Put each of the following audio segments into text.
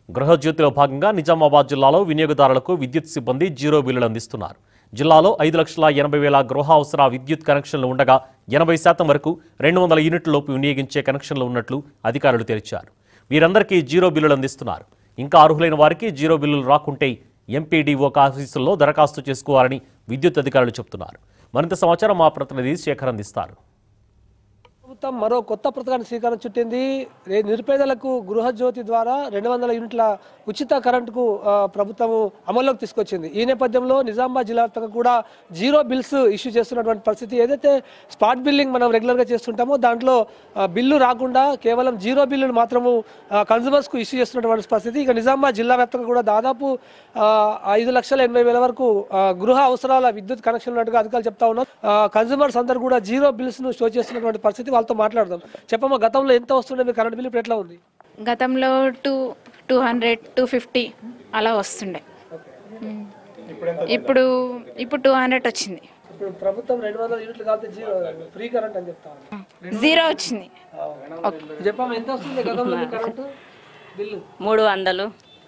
గృహజ్యోతిలో భాగంగా నిజామాబాద్ జిల్లాలో వినియోగదారులకు విద్యుత్ సిబ్బంది జీరో బిల్లులు అందిస్తున్నారు. జిల్లాలో 5,80,000 గృహ అవసర విద్యుత్ కనెక్షన్లు ఉండగా 80% వరకు 200 యూనిట్ల లోపు వినియోగించే కనెక్షన్లు ఉన్నట్లు అధికారులు తెలిపారు. వీరందరికీ జీరో బిల్లులు అందిస్తున్నారు. ఇంకా అర్హులైన వారికి జీరో బిల్లులు రాకుంటే ఎంపీడీఓ ఆఫీసుల్లో దరఖాస్తు చేసుకోవాలని విద్యుత్ అధికారులు చెబుతున్నారు. మరింత సమాచారం మా ప్రతినిధి శేఖర్ అందిస్తారు. ప్రభుత్వం మరో కొత్త పథకాన్ని శ్రీకారం చుట్టింది. నిరుపేదలకు గృహజ్యోతి ద్వారా 200 యూనిట్ల ఉచిత కరెంటుకు ప్రభుత్వం అమల్లోకి తీసుకొచ్చింది. ఈ నేపథ్యంలో నిజామాబాద్ జిల్లా వ్యాప్తంగా కూడా జీరో బిల్స్ ఇష్యూ చేస్తున్నటువంటి పరిస్థితి. ఏదైతే స్పాట్ బిల్లింగ్ మనం రెగ్యులర్గా చేస్తుంటామో దాంట్లో బిల్లు రాకుండా కేవలం జీరో బిల్లులు మాత్రము కన్జ్యూమర్స్కు ఇష్యూ చేస్తున్నటువంటి పరిస్థితి. ఇక నిజామాబాద్ జిల్లా వ్యాప్తంగా కూడా దాదాపు 5,80,000 వరకు గృహ అవసరాల విద్యుత్ కనెక్షన్ ఉన్నట్టుగా అధికారులు చెప్తా ఉన్నారు. కన్జ్యూమర్స్ అందరూ కూడా జీరో బిల్స్ను షో చేస్తున్నటువంటి పరిస్థితి. వాళ్ళతో మాట్లాడదాం. చెప్పమ్మా, గతంలో ఎంత వస్తుండే మీ కరెంట్ బిల్, ఇప్పుడు ఎట్లా ఉంది? గతంలో 200, 250 అలా వస్తుండే. ఇప్పుడు 200 వచ్చింది. ఇప్పుడు ప్రభుత్వం 200 యూనిట్లు కాల్తే ఫ్రీ కరెంట్ అని చెప్తా ఉంది. జీరో వచ్చింది. చెప్పమ్మా, ఎంత వస్తుంది గతంలో కరెంట్ బిల్లు? 300,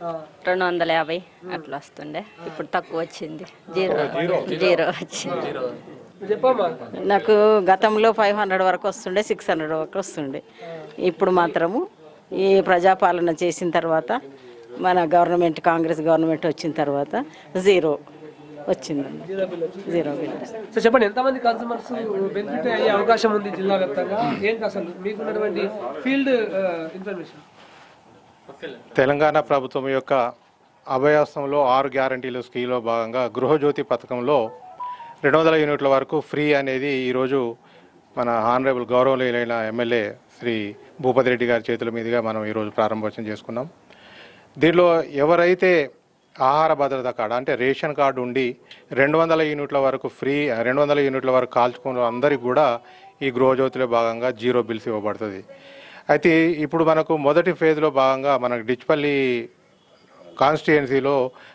250 అట్లా వస్తుండే. ఇప్పుడు తక్కువ వచ్చింది, జీరో వచ్చింది. నాకు గతంలో 500 వరకు వస్తుండే, 600 వరకు వస్తుండే. ఇప్పుడు మాత్రము ఈ ప్రజాపాలన చేసిన తర్వాత మన గవర్నమెంట్, కాంగ్రెస్ గవర్నమెంట్ వచ్చిన తర్వాత జీరో వచ్చిందండి. Zero bill. సో చెప్పండి, ఎంతమంది కన్స్యూమర్స్ బెనిఫిట్ అయ్యే అవకాశం ఉంది జిల్లా వ్యాప్తంగా? ఏంటి అసలు మీకున్నటువంటి ఫీల్డ్ ఇన్ఫర్మేషన్? తెలంగాణ ప్రభుత్వం యొక్క అభయాస్తంలో 6 గ్యారంటీల స్కీమ్లో భాగంగా గృహజ్యోతి పథకంలో 200 యూనిట్ల వరకు ఫ్రీ అనేది ఈరోజు మన హానరబుల్ గౌరవనీయులైన ఎమ్మెల్యే శ్రీ భూపతి రెడ్డి గారి చేతుల మీదుగా మనం ఈరోజు ప్రారంభోత్సవం చేసుకున్నాం. దీనిలో ఎవరైతే ఆహార భద్రత కార్డు అంటే రేషన్ కార్డు ఉండి 200 యూనిట్ల వరకు ఫ్రీ, 200 యూనిట్ల వరకు కాల్చుకున్న అందరికీ కూడా ఈ గృహజ్యోతిలో భాగంగా జీరో బిల్స్ ఇవ్వబడుతుంది. అయితే ఇప్పుడు మనకు మొదటి ఫేజ్లో భాగంగా మనకు డిచ్పల్లి కాన్స్టిట్యుయెన్సీలో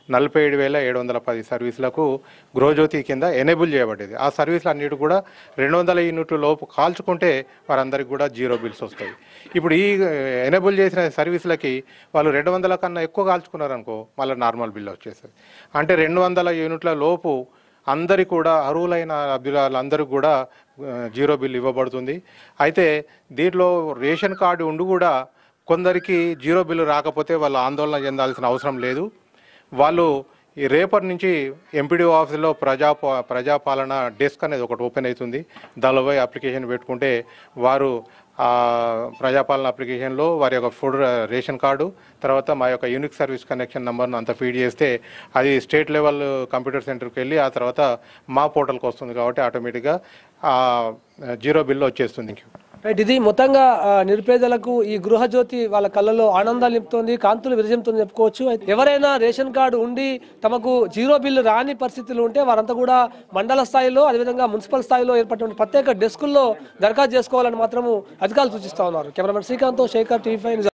47,710 సర్వీసులకు గృహజ్యోతి కింద ఎనేబుల్ చేయబడ్డది. ఆ సర్వీసులు అన్నిటి కూడా 200 యూనిట్ల లోపు కాల్చుకుంటే వారందరికీ కూడా జీరో బిల్స్ వస్తాయి. ఇప్పుడు ఈ ఎనేబుల్ చేసిన సర్వీసులకి వాళ్ళు 200 కన్నా ఎక్కువ కాల్చుకున్నారనుకో మళ్ళీ నార్మల్ బిల్ వచ్చేస్తుంది. అంటే 200 యూనిట్ల లోపు అందరికీ కూడా అర్హులైన అభ్యర్థులందరికీ కూడా జీరో బిల్ ఇవ్వబడుతుంది. అయితే దీంట్లో రేషన్ కార్డు ఉండి కూడా కొందరికి జీరో బిల్లు రాకపోతే వాళ్ళు ఆందోళన చెందాల్సిన అవసరం లేదు. వాళ్ళు ఈ రేపటి నుంచి ఎంపీడీఓ ఆఫీసులో ప్రజాపాలన డెస్క్ అనేది ఒకటి ఓపెన్ అవుతుంది. దానిలో పోయి అప్లికేషన్ పెట్టుకుంటే వారు ప్రజాపాలన అప్లికేషన్లో వారి యొక్క ఫుడ్ రేషన్ కార్డు, తర్వాత మా యొక్క యూనిక్ సర్వీస్ కనెక్షన్ నెంబర్ను అంతా ఫీడ్ చేస్తే అది స్టేట్ లెవెల్ కంప్యూటర్ సెంటర్కి వెళ్ళి ఆ తర్వాత మా పోర్టల్కి వస్తుంది. కాబట్టి ఆటోమేటిక్గా జీరో బిల్లు వచ్చేస్తుంది. ఇది మొత్తంగా నిరుపేదలకు ఈ గృహజ్యోతి వాళ్ళ కళ్ళలో ఆనందాలు నింపుతోంది, కాంతులు విరజిమ్ముతోంది చెప్పుకోవచ్చు. ఎవరైనా రేషన్ కార్డు ఉండి తమకు జీరో బిల్లు రాని పరిస్థితులు ఉంటే వారంతా కూడా మండల స్థాయిలో అదేవిధంగా మున్సిపల్ స్థాయిలో ఏర్పడిన ప్రత్యేక డెస్కుల్లో దరఖాస్తు చేసుకోవాలని మాత్రము అధికారులు సూచిస్తా ఉన్నారు. Cameraman Srikanth, Shekhar, TV5.